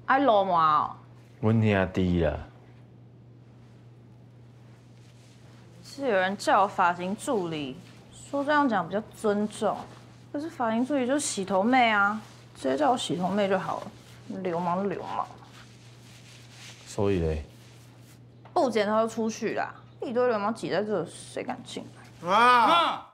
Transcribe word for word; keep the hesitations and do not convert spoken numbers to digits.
爱露嘛哦。 阮兄弟啦。 是有人叫我发型助理，说这样讲比较尊重。可是发型助理就是洗头妹啊，直接叫我洗头妹就好了。流氓流氓。 所以嘞， 不剪头就出去啦！一堆流氓挤在这，谁敢进来？ 啊！